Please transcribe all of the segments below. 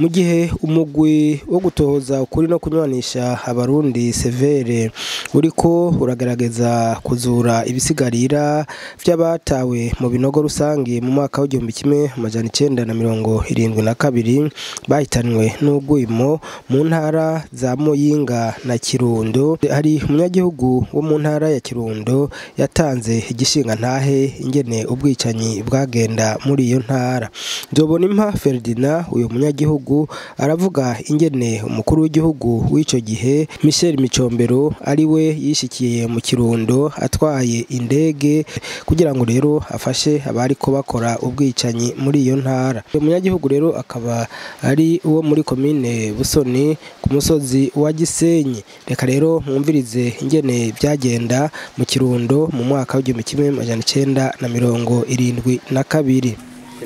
mu gihe umugwi wo gutohoza ukuri no kunywanisha abarundi severe uriko uragerageza kuzura ibisigarira vy'abatawe mu binogo rusangi mu mwaka wa 1972 bahitanwe n'ugwimo mu ntara za Muyinga na Kirundo. Hari umunyagihugu wo mu ntara ya Kirundo yatanze igishinga ntahe ingene ubwicanyi bwagenda muri iyo ntara. Nzobonimpa Ferdinand uyu munyagihugu aravuga ingene umukuru w'igihugu w'ico gihe MICOMBERO ari we yishikiye mu Kirundo atwaye indege kugira ngo rero afashe abariko bakora ubwicanyi muri iyo ntara. Uyu munyagihugu rero akaba ari uwo muri komine Busoni ku musozi wa Gisenyi. Reka rero mwumvirize ingene byagenda mu Kirundo mu mwaka wa 1972.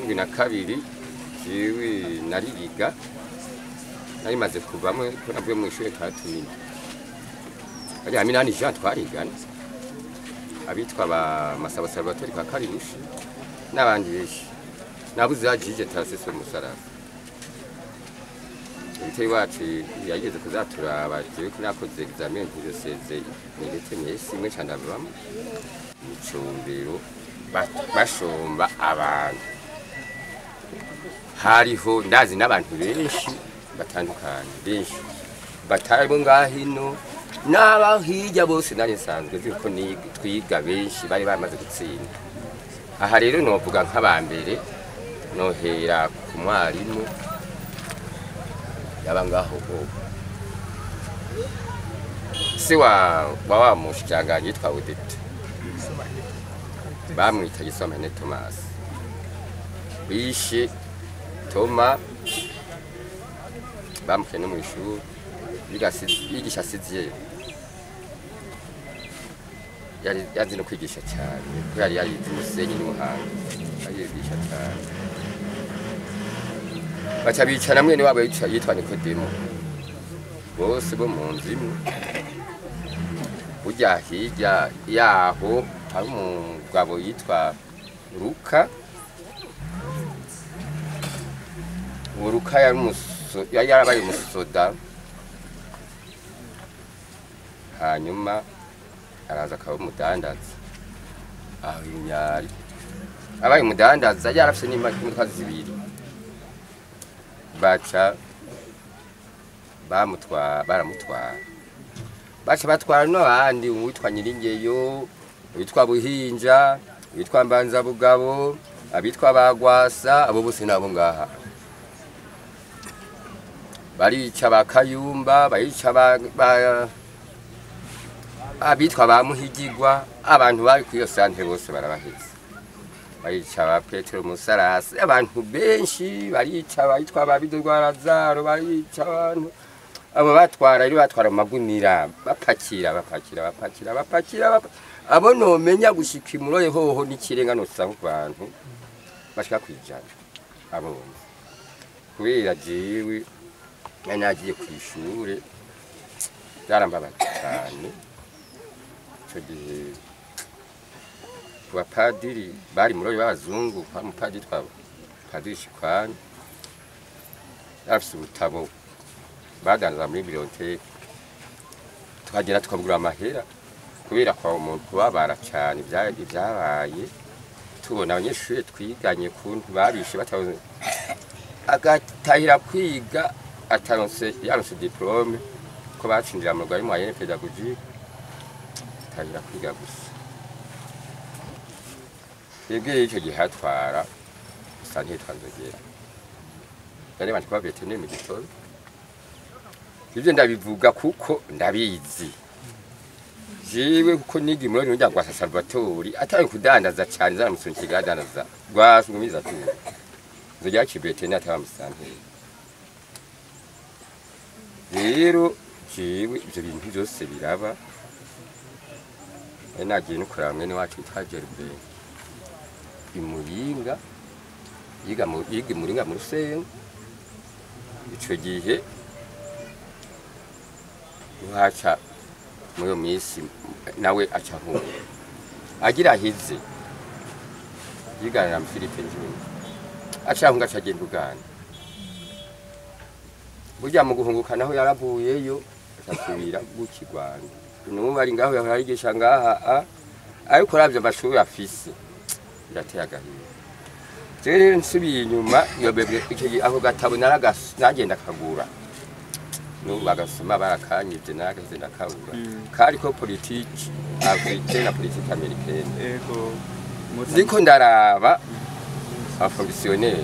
Jiwe nariga nari maze kuvamwe ko navuye mu ishure katumini ari aminani Jean twarigana abitwa ba Masabo Salvatore ka Karibushi n'abandi benshi nabuze ajije tarasese musarafu Itari wacu yageze kuzaturaba jiwe ko nakoze examen ntizeseze niretse mwese imwe candavamo MICOMBERO bashomba abantu hariho ndazi n'abantu benshi batandukanye benshi batari ngahino n'abahijya bose nari nsanzwe ziko ni twiga benshi bari bamaze gutsinda. Aha rero novuga nk'abambere nohera ku mwarimu yabangaho se wa mushanganye yitwa Odette bamwita Gisomene Thomas bishe Toma bamukene mu ishuri yigisha siziye yazi no kwigisha cyane ko yari yize umusenyi n'ubuhanga yigisha cyane baca bicara mwene wabo yitwa Nikodemo bose bo mu nzimu ujya hirya yaho hari umugabo yitwa Luka Uruka yarabaye umusoda hanyuma araza akaba umudandaza aho inyari abaye umudandaza yarafise n'imodoka zibiri baca baramutwara baca batwara n'abandi uwitwa Nyiringeyo uwitwa Buhinja uwitwa Mbanzabugabo abitwa Bagwasa abo bose nabo ngaha barica bakayumba barica abitwa bamuhigirwa abantu bari kwiyo santre bose barabaheze barica ba Petero Musarasi abantu benshi barica bayitwa babidurwarazaro barica abantu abo batwara iri batwara magunira bapakira abo no menya gushika imuroye hoho n'ikirenga no sanga abantu bashaka kwijana abo kubera jiwe nagiye ku ishure byarambabaye cyane cyo gihe abapadiri bari muri y'abazungu kwa mupadiri twabo padiri Shikwani afise ubutabo badanza muri bibliothèque tukagera tukabugura amahera kubera kwa umuntu kubabara cyane byabaye tubona abanyeshuri twiganye kuntu babishe batavuze agatahira kwiga atanse yaronse diplome ko bacindira mu rwari moyenne pédagogique tahira kwiga gusa yebwe icyo gihe hatwara sante twanzogera yari banje kwa veterinary mu gitondo ivyo ndabivuga kuko ndabizi jiwe kuko nigi muri njya kwa Salvatore atari kudandaza cyane zaramusunkiye gadandaza rwasugumiza tu nzojya kibetene atabamusante rero jiwe ivyo bintu byose biraba nagiye no kuraba mwene wacu twajerbe imuyinga yiga muringa mu Rusengo ico gihe uhaca muyo misi nawe acaho agira hize yigana na Philippe njye acahunga acagenda ugana burya mu guhunguka naho yaravuyeyo asubira gukigwana n'ubu bari ngaho yarigisha ngaha ariko ravyo amashuri afise birateye agahinda rero nsubiye inyuma iyo bebe aho gatabo nagenda kagura n'ubu bagasoma barakanyivye nagaze ndakabura kariko politiki africaine na politiki americaine Ego. ndiko ndaraba abafonctionnaire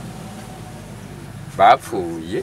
bapfuye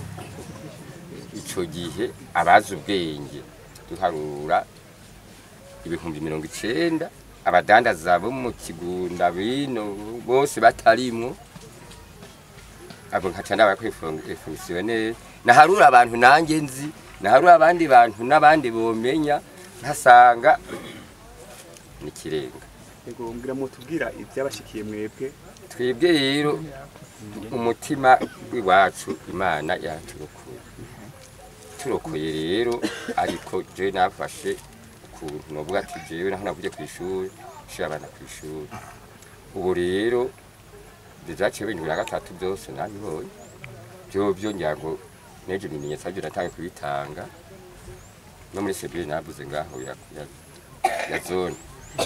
ico gihe abazi ubwenge duharura ibihumbi 90 abadandaza bo mu kigunda bino bose batarimwo abo nkaca ndabakwifonctionnaire naharura abantu nanjye nzi naharura abandi bantu n'abandi bomenya ntasanga nikirenga. Ego mbwira mutubwira ibyabashikiye mwebwe. Twebwe rero umutima w'iwacu Imana yaturokoye rero ariko je nafashe ukuntu novuga ati jewe naho navuye ku ishuri shira abana ku ishuri ubu rero bizaciye ibintu bya gatatu byose nabibonye byo nyago neje ibimenyetso byo natangiye kubitanga no muri sebire nabuze ngaho ya zone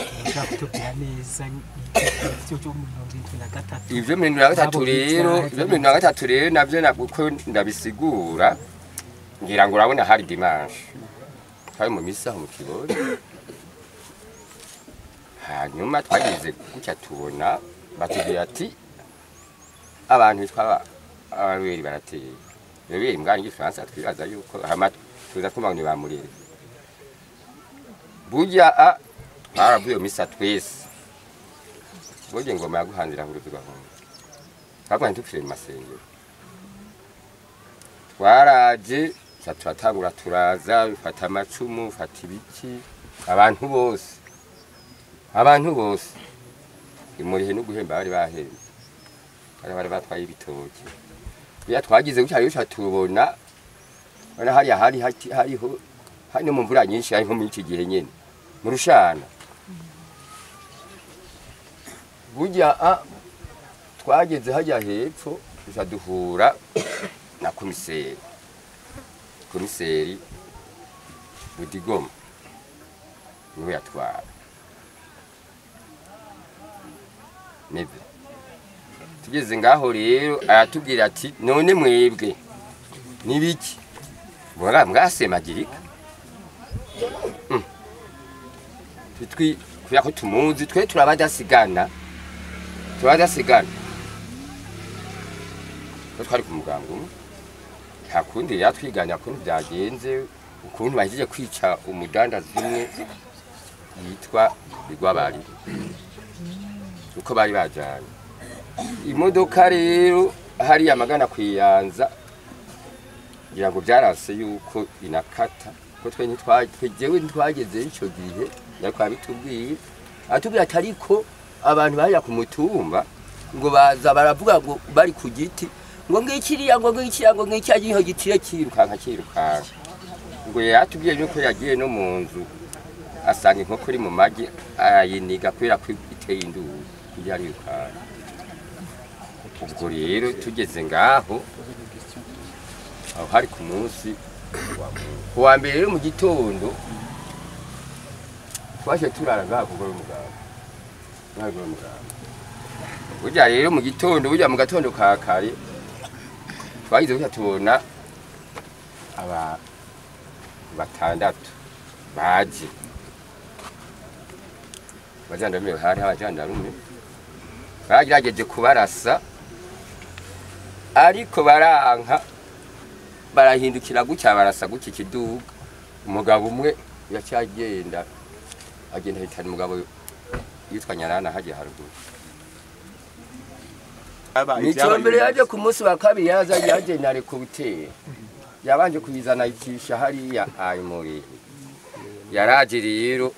ivyo bintu bya gatatu rero navyo nakuko ndabisigura ngira ngo urabona hari dimanche hari mu misa mu kibori hanyuma twagize gutya tubona batubwira ati abantu bitwa ababiri barateye rero imbwa y'Igifaransa twibaza yuko tuza kumva ngo bamurire burya baravuye misa twese burya ingoma yaguhandira ngo tugahunga kabwa ntupfire mu masengero twaraje turatangura turaza bifata amacumu bifata ibiki abantu bose imurihe no guhemba bari bahemba bari batwaye ibitoki biya twagize gucyo tubona bana hariho hano mu mvura nyinshi ari nko muri iki gihe nyene mu rushana burya twageze hajya hepfo duhura na komiseri Budigoma niwe yatwara nebe tugeze ngaho rero aratubwira ati none mwebwe nibiki mwasemagirika kuya ko tumuzi twe turabadasigana ko twari ku mugango nta kundi yatwiganya ko byagenze ukuntu bahije kwica umudandazi umwe yitwa Bigwabari uko bari bajanye imodoka rero hari amagana kwiyanza ngira ngo byarase yuko inakata ko twe ntitwageze ico gihe yariko abitubwiye atubwira atariko abantu bajya ku mutumba ngo baza baravuga ngo bari ku giti ngo ngikiriya ngo ngicyagiho gitiye kirukanka ngo yatubwiye yuko yagiye no mu nzu asanga inkoko iri mu magi ayiniga kwera ko iteye induru yari yukana ubwo rero tugeze ngaho aho hari ku munsi wa mbere rero mu gitondo twaje turara ngaho kugora umugabo burya rero mu gitondo burya mu gatondo ka kare twagize gutya tubona batandatu baje bajandarume hari abajandarume bagerageje kubarasa ariko baranka barahindukira gutya barasa gutya kiduga umugabo umwe yacyagenda agenda hitana umugabo yitwa Nyarana haje haruguru Micombero yaje ku munsi wa kabiri yaje nare ku buteye yabanje kuyizana ikisha hariya ayimuri yaraje rero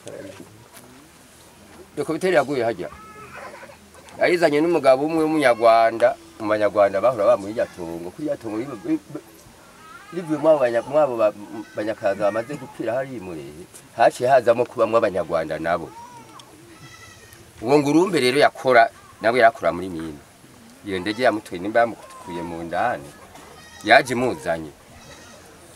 ko biteri yaguye hajya ayizanye n'umugabo umwe w'umunyarwanda umanyarwanda bahora bamuye yatungo kuri yatungo livyo mwabo banyakaza bamaze gupfira hari murehe haciye hazamo kubamwe abanyarwanda nabo uwo ngurumbe rero yakora nabo yakora muri mine iyo ndege yamutoye nimba yamukuye mu ndani yaje muzanye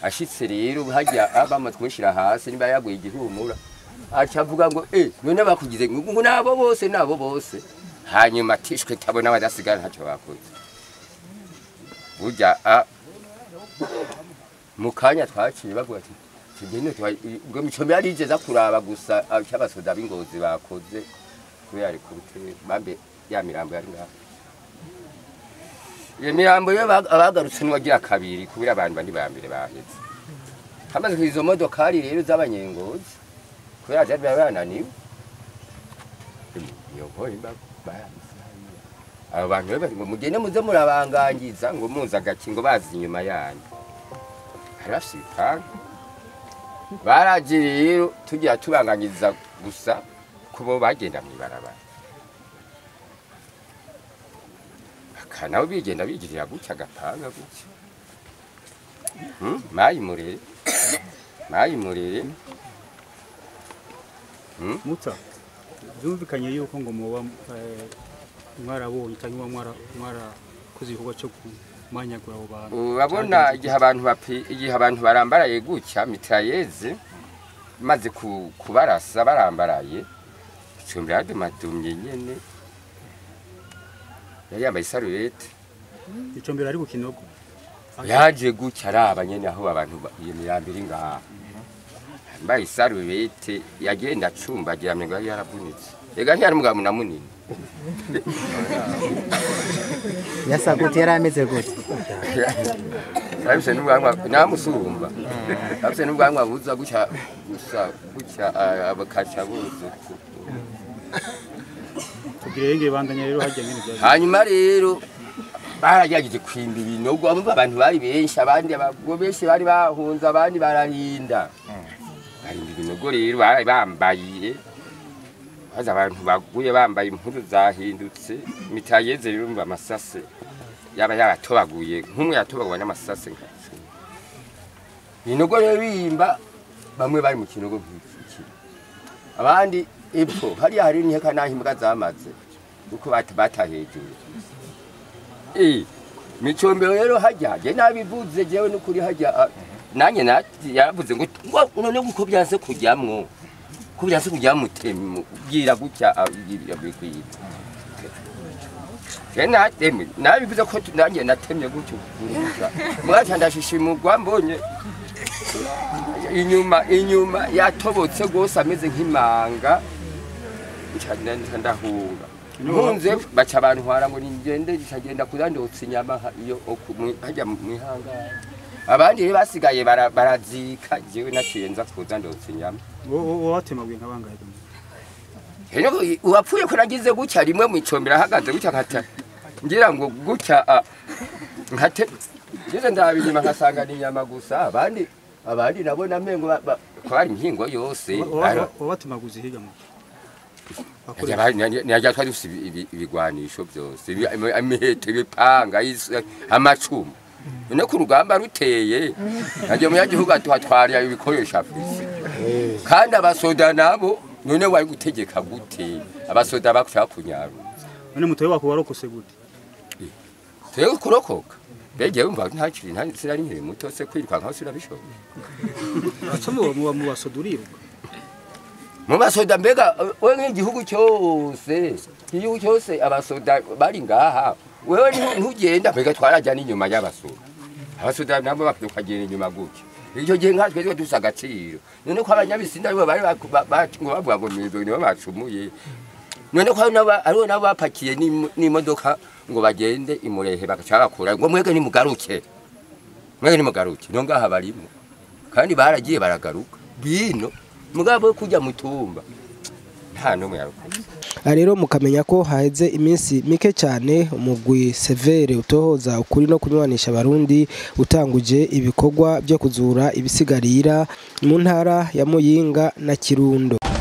ashitse rero hajya bamaze kumushira hasi niba yaguye igihumura acavuga ngo none bakugize ngo nabo bose hanyuma tishwe tabona badasigara ntacyo bakoze burya mukanya twaciye bavuga ati kigene ngo micombero yarigeza kuraba gusa cy'abasoda b'ingozi bakoze kubera ari kubute bambe ya mirambo yari ngaho iyo mirambo yo abagarutse n'uwagira kabiri kubera abantu bandi bambere bahetse hamaze kwizo modokari rero z'abanyengozi kubera cyari bananiwe yo boy aba bantu bari ngo mugende muze murabangangiza ngo muza gakingo bazi inyuma yanyu harashika baragiye rero tugiye tubangangiza gusa kubo bagenda mwibarabara akanaho bigenda bigirira gutya gapanga gutya mayimurere Muta byumvikanye yuko ngo muba mwarabonye cyangwa mwarakoze igikorwa cyo kumanyagura abo bantu urabona igihe abantu barambaraye gutya mitrayeze maze kubarasa barambaraye icumbira madumye nyene yari yambaye sarubete icumbira ari gukinogo yaje gutya araba nyene aho abantu iyo mirambiri ngaha mbaye sarubete yagenda acumbagira ngo yarabunitse ega ntiyari mugabo na munini yasaguti yarameze gute abise n'ubwanwa namusumba abise n'ubwanwa buza gutya abakacha buzo tugirenge bandanya rero hajya nyine bya hanyuma rero barajyagize kwimba ibinogo abantu bari benshi abandi benshi bari bahunza abandi bararinda barinda ibinogo rero bari bambaye haza abantu baguye bambaye impuzu zahindutse mitayeze rero mba amasase yaba yaratobaguye nk'umwe yatobaguye n'amasase nk'iki ibinogo rero bimba bamwe bari mu kinogo nk'iki abandi epfo hari n'iheka naho imbwa zamaze uko bata hejuru micombero rero hajyaje nabivuze jewe n'ukuri hajya nanye yaravuze ngo none uko byanse kujyamwo kubyanse kujya mutemu bwira gutya yabikwiye teme nabivuze ko nanye natemye gutyo mwacha ndashishimugwa mbonye inyuma yatobotse gose ameze nk'imanga ndahunga nkunze baca abantu hwara ngo ningende gitagenda kuzandotse inyama iyo hajya mwihanga abandi basigaye barazika jewe naciye nza kuzandotse inyama watemagwe nkabangaye heno wapfuye ko nagize gutya rimwe mu icombera hagaze gutya nkata ngira ngo gutya nkate ngeze ndabinyima nkasanga inyama gusa abandi nabona mengo kwari inkingo yose watemaguze higa mu Nyaja twari ufite ibigwanisho byose imihete ibipanga amacumu none ku rugamba ruteye najye mu yagihugu atwatwariye ibikoresho afise kandi abasoda nabo none wari gutegeka gute abasoda bakushaka kunyaruza none mutoye wakubarokose gute Teo kurokoka beje umva ntaciri sinari nkiri muto se kwiruka nkaho sirabishoboye asomo mu basoduriruka mu basoda mbega we nk'igihugu cyose abasoda bari ngaha wewe ntugenda mbega twarajya n'inyuma y'abasoda abasoda nabo bakagenda inyuma gutya icyo gihe nkatwe dusa agaciro none ko abanyabisinda aribo bari bavuga ngo mizo nibo bacumuye none ko aribo nabo bapakiye n'imodoka ngo bagende imurehe bakacakura ngo mwege nimugaruke no ngaha barimo kandi baragiye baragaruka bino mugabo kujya mutumba nta numwe yarukoze rero mukamenya ko haheze iminsi mike cyane umugwi severe utohoza ukuri no kunywanisha abarundi utanguje ibikorwa byo kuzura ibisigarira mu ntara ya Muyinga na Kirundo.